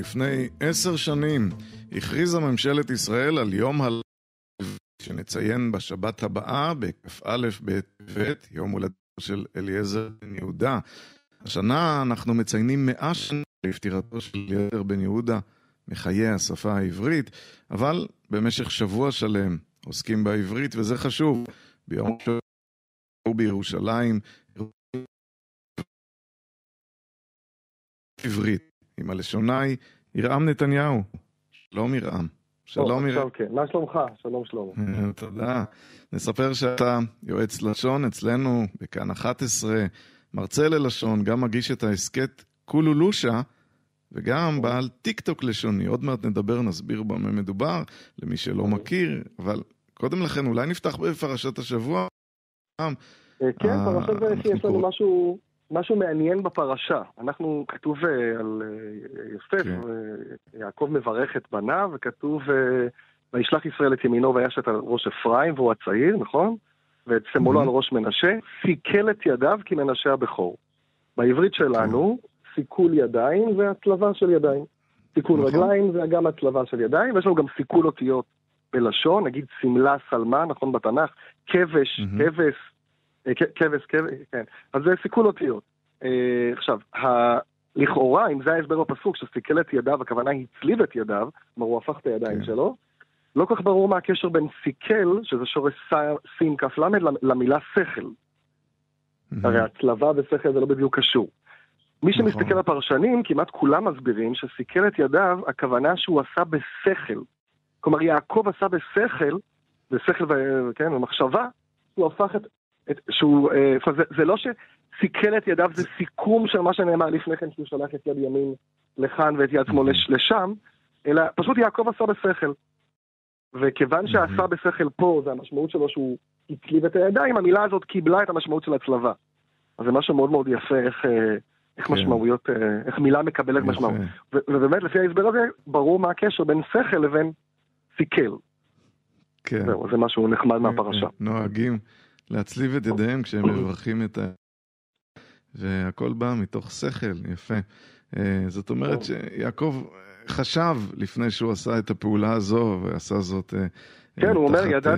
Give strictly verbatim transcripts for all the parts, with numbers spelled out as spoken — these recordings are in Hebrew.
לפני עשר שנים הכריזה ממשלת ישראל על יום הלב שנציין בשבת הבאה בכ"א בטבת, יום הולדתו של אליעזר בן יהודה. השנה אנחנו מציינים מאה שנה לפטירתו של אליעזר בן יהודה מחיי השפה העברית, אבל במשך שבוע שלם עוסקים בעברית, וזה חשוב. ביום שבוע בירושלים עברית עם הלשונאי ירעם נתניהו. שלום ירעם. שלום ירעם. מה שלומך? שלום שלום. תודה. נספר שאתה יועץ לשון אצלנו בכאן אחת עשרה, מרצה ללשון, גם מגיש את העסקת קולולושה, וגם בעל טיק טוק לשוני. עוד מעט נדבר, נסביר במה מדובר, למי שלא מכיר, אבל קודם לכן אולי נפתח בפרשת השבוע. כן, פרשת זה יש לנו משהו... משהו מעניין בפרשה. אנחנו, כתוב על יוסף, יעקב מברך את בניו, וכתוב, וישלח ישראל את ימינו וישת על ראש אפרים, והוא הצעיר, נכון? ואת שמאלו על ראש מנשה, סיכל את ידיו כי מנשה הבכור. בעברית שלנו, סיכול ידיים זה הצלבה של ידיים. סיכול רגליים זה גם הצלבה של ידיים, ויש לנו גם סיכול אותיות בלשון, נגיד סמלה, סלמה, נכון בתנ"ך, כבש, כבש, כבש, כבש, כן. אז זה סיכול אותיות. עכשיו, לכאורה, אם זה ההסבר בפסוק, שסיכל את ידיו, הכוונה הצליב את ידיו, כלומר הוא הפך את הידיים שלו, לא כך ברור מה הקשר בין סיכל, שזה שורש סין כף למד, למילה שכל. הרי הצלבה ושכל זה לא בדיוק קשור. מי שמסתכל בפרשנים, כמעט כולם מסבירים שסיכל את ידיו, הכוונה שהוא עשה בשכל. כלומר, יעקב עשה בשכל, בשכל וכן, במחשבה, הוא הפך את שהוא, זה, זה לא שסיכל את ידיו, זה סיכום של מה שנאמר לפני כן, שהוא שלח את יד ימין לכאן ואת יד שמאל לשם, אלא פשוט יעקב עשה בשכל. וכיוון שעשה בשכל פה, זה המשמעות שלו שהוא הצליב את הידיים, המילה הזאת קיבלה את המשמעות של הצלבה. אז זה משהו מאוד מאוד יפה, איך, איך משמעויות, איך מילה מקבלת משמעות. ובאמת, לפי ההסבר הזה, ברור מה הקשר בין שכל לבין סיכל. כן. זהו, זה משהו נחמד מהפרשה. נוהגים להצליב את ידיהם כשהם מברכים את ה... והכל בא מתוך שכל, יפה. זאת אומרת שיעקב חשב לפני שהוא עשה את הפעולה הזו, ועשה זאת כן, הוא אומר,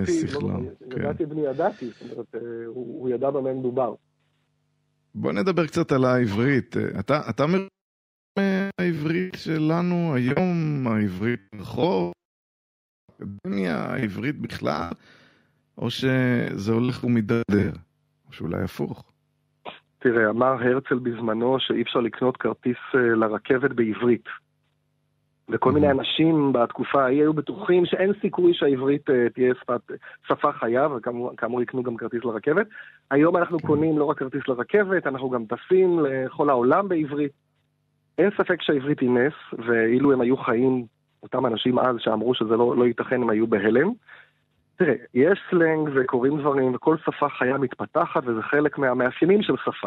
ידעתי בני ידעתי, זאת אומרת, הוא ידע במה מדובר. בוא נדבר קצת על העברית. אתה אומר העברית שלנו היום, העברית רחוב, האקדמיה, העברית בכלל, או שזה הולך ומדרדר, או שאולי הפוך? תראה, אמר הרצל בזמנו שאי אפשר לקנות כרטיס לרכבת בעברית. וכל מיני אנשים בתקופה ההיא היו בטוחים שאין סיכוי שהעברית תהיה שפת, שפה חיה, וכאמור יקנו גם כרטיס לרכבת. היום אנחנו קונים לא רק כרטיס לרכבת, אנחנו גם טסים לכל העולם בעברית. אין ספק שהעברית היא נס, ואילו הם היו חיים, אותם אנשים אז שאמרו שזה לא, לא ייתכן, הם היו בהלם. תראה, יש סלנג וקוראים דברים, וכל שפה חיה מתפתחת, וזה חלק מהמאפיינים של שפה.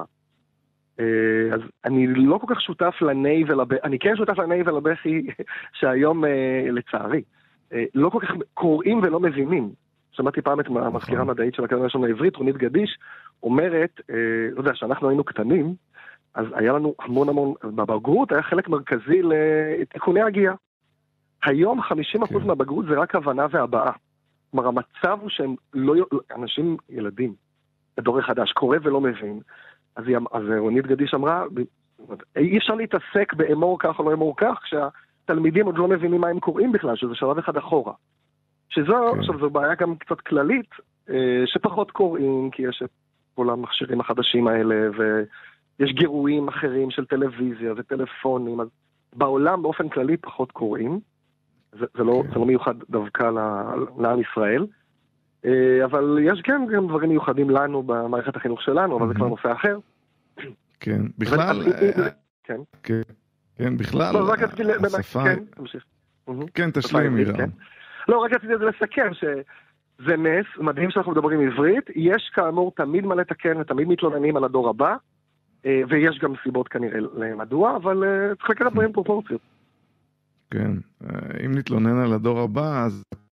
אז אני לא כל כך שותף לני ולבכי, אני כן שותף לני ולבכי, שהיום, לצערי, לא כל כך קוראים ולא מבינים. שמעתי פעם את המזכירה המדעית של האקדמיה ללשון העברית, רונית גדיש, אומרת, לא יודע, שאנחנו היינו קטנים, אז היה לנו המון המון, בבגרות היה חלק מרכזי לתיקוני הגייה. היום חמישים אחוז מהבגרות זה רק הבנה והבעה. כלומר, המצב הוא שהם לא, אנשים, ילדים, הדור החדש, קורא ולא מבין. אז, אז רונית גדיש אמרה, אי אפשר להתעסק באמור כך או לא אמור כך, כשהתלמידים עוד לא מבינים מה הם קוראים בכלל, שזה שלב אחד אחורה. שזו, כן. עכשיו, זו בעיה גם קצת כללית, שפחות קוראים, כי יש את כל המכשירים החדשים האלה, ויש גירויים אחרים של טלוויזיה וטלפונים, אז בעולם באופן כללי פחות קוראים. זה, זה, לא, זה לא מיוחד דווקא לעם ישראל, אבל יש כן גם דברים מיוחדים לנו במערכת החינוך שלנו, אבל זה כבר נושא אחר. כן, בכלל, כן, כן, בכלל, השפה, כן, תשלים מירם. לא, רק רציתי לסכם שזה נס, מדהים שאנחנו מדברים עברית, יש כאמור תמיד מה לתקן ותמיד מתלוננים על הדור הבא, ויש גם סיבות כנראה למדוע, אבל צריך לקחת בהם פרופורציות. כן, אם נתלונן על הדור הבא, אז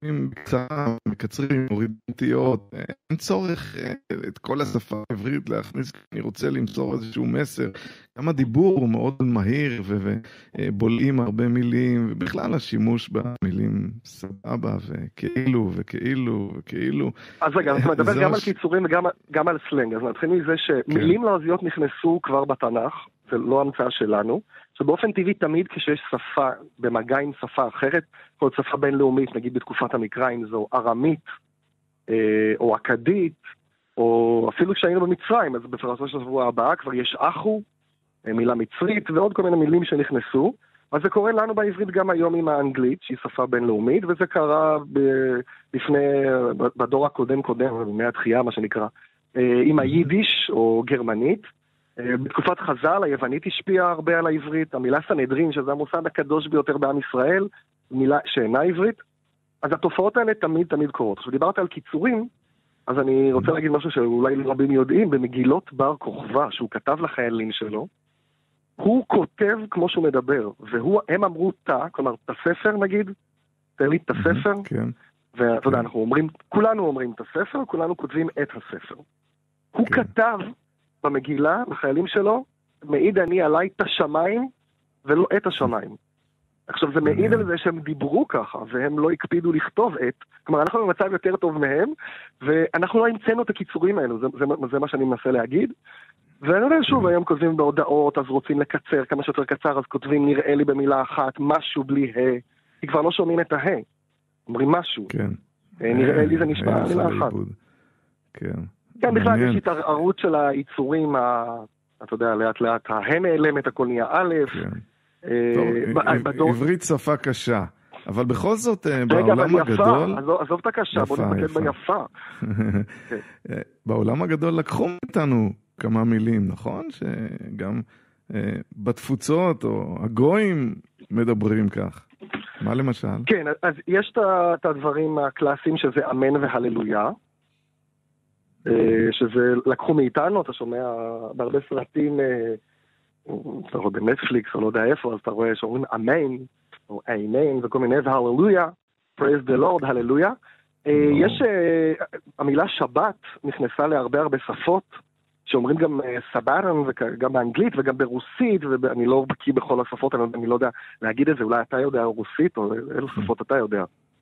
בקצרה, מקצרים, מורידים אותיות, אין צורך את כל השפה העברית להכניס, אני רוצה למסור איזשהו מסר. גם הדיבור הוא מאוד מהיר ובולעים הרבה מילים, ובכלל השימוש במילים סבבה וכאילו וכאילו וכאילו. אז רגע, אתה מדבר גם על קיצורים וגם על סלנג, אז נתחיל מזה שמילים לועזיות נכנסו כבר בתנ"ך, זה לא המצאה שלנו, שבאופן טבעי תמיד כשיש שפה במגע עם שפה אחרת, כל שפה בינלאומית, נגיד בתקופת המקרא, אם זו ארמית, או אכדית, או אפילו כשהיינו במצרים, אז בפרשת השבוע הבאה כבר יש אחו, מילה מצרית, ועוד כל מיני מילים שנכנסו, אז זה קורה לנו בעברית גם היום עם האנגלית, שהיא שפה בינלאומית, וזה קרה ב- לפני, בדור הקודם קודם, בימי התחייה, מה שנקרא, עם היידיש או גרמנית. בתקופת חז"ל, היוונית השפיעה הרבה על העברית, המילה סנהדרין, שזה המוסד הקדוש ביותר בעם ישראל, מילה שאינה עברית, אז התופעות האלה תמיד תמיד קורות. עכשיו דיברת על קיצורים, אז אני רוצה להגיד משהו שאולי רבים יודעים, במגילות בר כוכבא, שהוא כתב לחיילים שלו, הוא כותב כמו שהוא מדבר, והם אמרו תא, כלומר, את הספר נגיד, תן לי את הספר, ואתה יודע, אנחנו אומרים, כולנו אומרים את הספר, כולנו כותבים את הספר. הוא כתב במגילה, לחיילים שלו, מעיד אני עליי את השמיים, ולא את השמיים. עכשיו, זה מעיד על זה שהם דיברו ככה, והם לא הקפידו לכתוב את, כלומר, אנחנו במצב יותר טוב מהם, ואנחנו לא המצאנו את הקיצורים האלו, זה, זה, זה מה שאני מנסה להגיד. ואני יודע, שוב, היום כותבים בהודעות, אז רוצים לקצר כמה שיותר קצר, אז כותבים נראה לי במילה אחת, משהו בלי ה, כי כבר לא שומעים את ה, אומרים משהו. כן. נראה לי זה נשמע מילה אחת. כן. כן, בכלל יש התערערות של היצורים, אתה יודע, לאט לאט, ההם נעלמת, הכל נהיה א', עברית שפה קשה, אבל בכל זאת בעולם הגדול... עזוב את הקשה, בוא נתמקד ביפה. בעולם הגדול לקחו מאיתנו כמה מילים, נכון? שגם בתפוצות או הגויים מדברים כך. מה למשל? כן, אז יש את הדברים הקלאסיים שזה אמן והללויה, שזה לקחו מאיתנו, אתה שומע בהרבה סרטים, אתה רואה בנטפליקס או לא יודע איפה, אז אתה רואה שאומרים אמן, או אמן, וכל מיני, והללויה, praise the Lord, הללויה. יש, המילה שבת נכנסה להרבה הרבה שפות, שאומרים גם סבארן, וגם באנגלית וגם ברוסית, ואני לא בקיא בכל השפות, אני לא יודע להגיד את זה, אולי אתה יודע רוסית, או אילו שפות אתה יודע.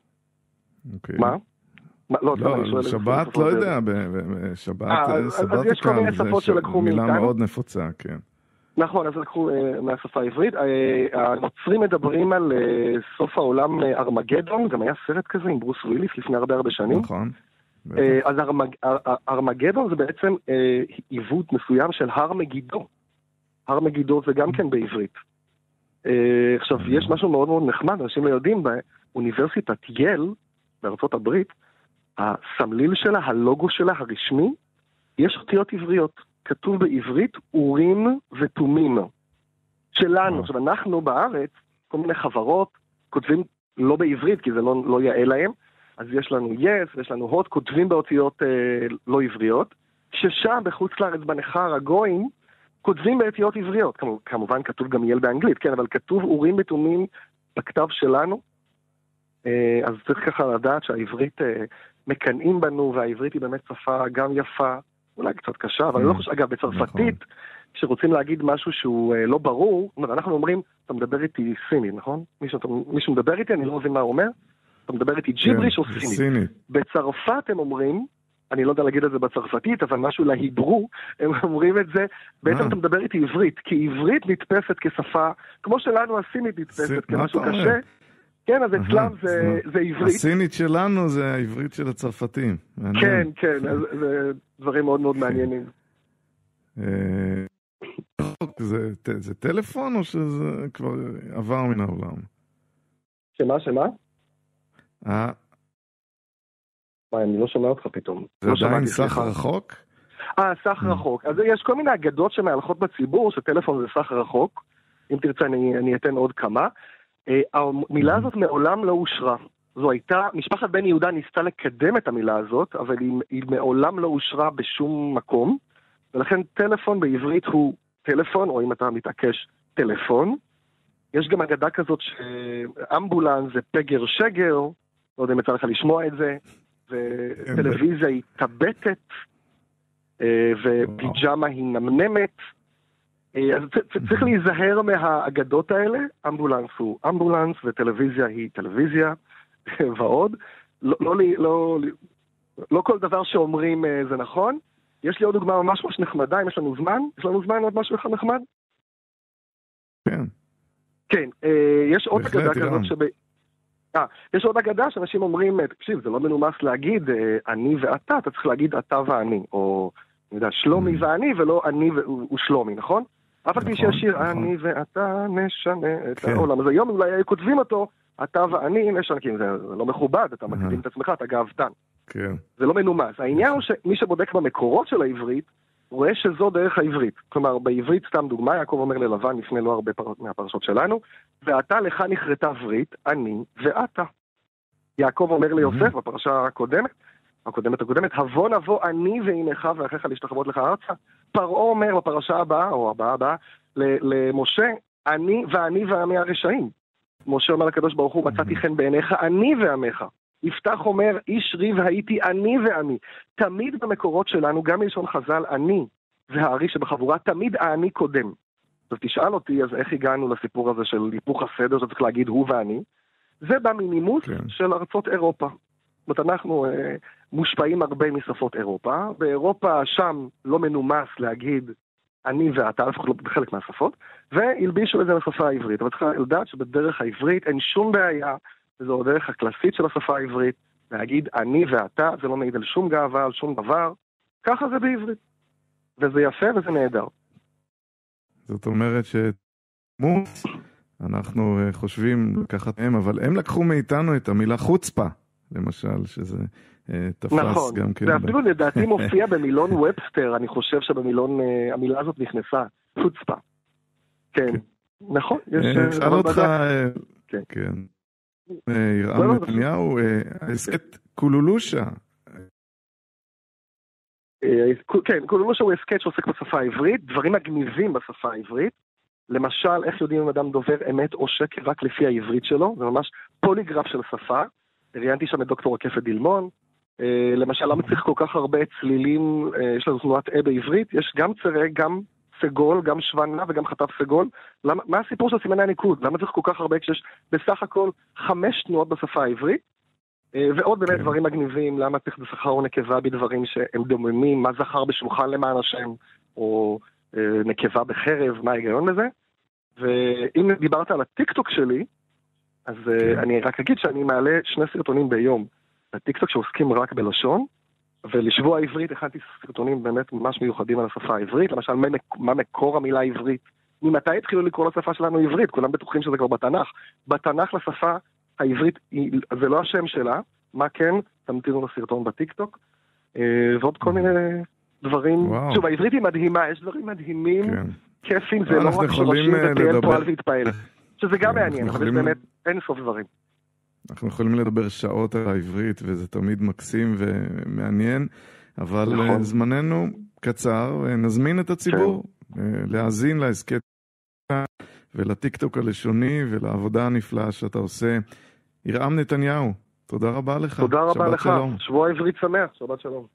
מה? לא, שבת לא יודע, שבת סבתוקה זה מילה מאוד נפוצה, כן. נכון, אז לקחו מהשפה העברית. הנוצרים מדברים על סוף העולם ארמגדון, גם היה סרט כזה עם ברוס וויליס לפני הרבה הרבה שנים. נכון. אז ארמגדון זה בעצם עיוות מסוים של הר מגידו. הר מגידו זה גם כן בעברית. עכשיו, יש משהו מאוד מאוד נחמד, אנשים לא יודעים, באוניברסיטת יל, בארצות הברית, הסמליל שלה, הלוגו שלה, הרשמי, יש אותיות עבריות. כתוב בעברית אורים ותומים. שלנו. עכשיו, אנחנו בארץ, כל מיני חברות, כותבים לא בעברית, כי זה לא, לא יאה להם, אז יש לנו יס, יש לנו הוט, כותבים באותיות אה, לא עבריות, ששם בחוץ לארץ בנחר הגויים, כותבים באותיות עבריות. כמו, כמובן כתוב גם יל באנגלית, כן, אבל כתוב אורים ותומים בכתב שלנו, אה, אז צריך ככה לדעת שהעברית אה, מקנאים בנו, והעברית היא באמת שפה גם יפה, אולי קצת קשה, אבל אני לא חושב, אגב, בצרפתית, כשרוצים להגיד משהו שהוא לא ברור, אנחנו אומרים, אתה מדבר איתי סינית, נכון? מישהו מדבר איתי, אני לא מבין מה הוא אומר, אתה מדבר איתי ג'יבריש או סינית. בצרפת הם אומרים, אני לא יודע להגיד את זה בצרפתית, אבל משהו להיברו, הם אומרים את זה, בעצם אתה מדבר איתי עברית, כי עברית נתפסת כשפה, כמו שלנו הסינית נתפסת כמשהו קשה, כן, אז אצלם זה עברית. הסינית שלנו זה העברית של הצרפתים. כן, כן, זה דברים מאוד מאוד מעניינים. זה טלפון או שזה כבר עבר מן העולם? שמה, שמה? אה. מה, אני לא שומע אותך פתאום. זה עדיין סך רחוק? אה, סך רחוק. אז יש כל מיני אגדות שמהלכות בציבור, שטלפון זה סך רחוק. אם תרצה, אני אתן עוד כמה. המילה הזאת מעולם לא אושרה. זו הייתה, משפחת בן יהודה ניסתה לקדם את המילה הזאת, אבל היא, היא מעולם לא אושרה בשום מקום, ולכן טלפון בעברית הוא טלפון, או אם אתה מתעקש, טלפון. יש גם אגדה כזאת שאמבולנס זה פגר שגר, לא יודע אם יצא לך לשמוע את זה, וטלוויזיה היא טבטת, ופיג'מה היא נמנמת, אז צריך להיזהר מהאגדות האלה. אמבולנס הוא אמבולנס, וטלוויזיה היא טלוויזיה, ועוד. לא, לא, לא, לא כל דבר שאומרים זה נכון. יש לי עוד דוגמה ממש ממש נחמדה, אם יש לנו זמן. יש לנו זמן עוד משהו אחד נחמד? כן. כן, יש עוד אגדה כזאת שב... אה, יש עוד אגדה שאנשים אומרים, תקשיב, זה לא מנומס להגיד אני ואתה, אתה צריך להגיד אתה ואני, או אני יודע, שלומי ואני, ולא אני ושלומי, נכון? אף על פי שישיר אני ואתה נשנה את העולם. אז היום אולי היו כותבים אותו, אתה ואני נשנה, כי זה לא מכובד, אתה מקדים את עצמך, אתה גאוותן. זה לא מנומס. העניין הוא שמי שבודק במקורות של העברית, רואה שזו דרך העברית. כלומר, בעברית, סתם דוגמה, יעקב אומר ללבן לפני לא הרבה מהפרשות שלנו, ואתה לך נחרטה ברית, אני ואתה. יעקב אומר ליוסף בפרשה הקודמת, הקודמת הקודמת, הבוא נבוא אני ואימך ואחיך להשתחוות לך ארצה. פרעה אומר בפרשה הבאה, או הבאה הבאה, למשה, אני ואני ועמי הרשעים. משה אומר לקדוש ברוך הוא, מצאתי חן בעיניך, אני ועמך. יפתח אומר, איש ריב הייתי אני ועמי. תמיד במקורות שלנו, גם מלשון חז"ל, אני והארי שבחבורה, תמיד אני קודם. אז תשאל אותי, אז איך הגענו לסיפור הזה של היפוך הסדר, שצריך להגיד הוא ואני? זה בא מנימוס כן. של ארצות אירופה. זאת אומרת, אנחנו אה, מושפעים הרבה משפות אירופה. באירופה שם לא מנומס להגיד אני ואתה, לפחות לא בחלק מהשפות, והלבישו את זה לשפה העברית. אבל צריך לדעת שבדרך העברית אין שום בעיה, וזו הדרך הקלאסית של השפה העברית, להגיד אני ואתה, זה לא מעיד על שום גאווה, על שום דבר, ככה זה בעברית. וזה יפה וזה נהדר. זאת אומרת שמוס, אנחנו חושבים לקחת הם, אבל הם לקחו מאיתנו את המילה חוצפה, למשל, שזה תפס נכון, גם כן. זה אפילו לדעתי מופיע במילון ובסטר, אני חושב שבמילון, המילה הזאת נכנסה, חוצפה. כן, נכון. שאל אותך, כן. ירעם נתניהו, הסקט קולולושה. כן, קולולושה הוא הסקט שעוסק בשפה העברית, דברים מגניבים בשפה העברית, למשל, איך יודעים אם אדם דובר אמת או שקר רק לפי העברית שלו, זה ממש פוליגרף של שפה, ראיינתי שם את דוקטור רקפת דילמון, למשל, למה צריך כל כך הרבה צלילים, יש לנו תנועת אה בעברית, יש גם צרה, גם סגול, גם שוונה וגם חטף סגול. למה, מה הסיפור של סימני הניקוד? למה צריך כל כך הרבה כשיש בסך הכל חמש תנועות בשפה העברית? ועוד באמת דברים מגניבים, למה צריך זכר או נקבה בדברים שהם דוממים, מה זכר בשולחן למען השם, או נקבה בחרב, מה ההיגיון לזה? ואם דיברת על הטיקטוק שלי, אז אני רק אגיד שאני מעלה שני סרטונים ביום. הטיקטוק שעוסקים רק בלשון, ולשבוע העברית הכנתי סרטונים באמת ממש מיוחדים על השפה העברית, למשל מה מקור המילה העברית, ממתי התחילו לקרוא לשפה שלנו עברית, כולם בטוחים שזה כבר בתנ"ך, בתנ"ך לשפה העברית זה לא השם שלה, מה כן, תמתינו לסרטון בטיקטוק, ועוד כל מיני דברים, שוב העברית היא מדהימה, יש דברים מדהימים, כיפים, זה לא רק שורשים ותהיה פועל והתפעל, שזה גם מעניין, אבל יש באמת אין סוף דברים. אנחנו יכולים לדבר שעות על העברית, וזה תמיד מקסים ומעניין, אבל נכון. זמננו קצר, ונזמין את הציבור כן. להאזין להסקט ולטיקטוק הלשוני, ולעבודה הנפלאה שאתה עושה. ירעם נתניהו, תודה רבה לך. תודה רבה לך. שלום. שבוע עברית שמח, שבת שלום.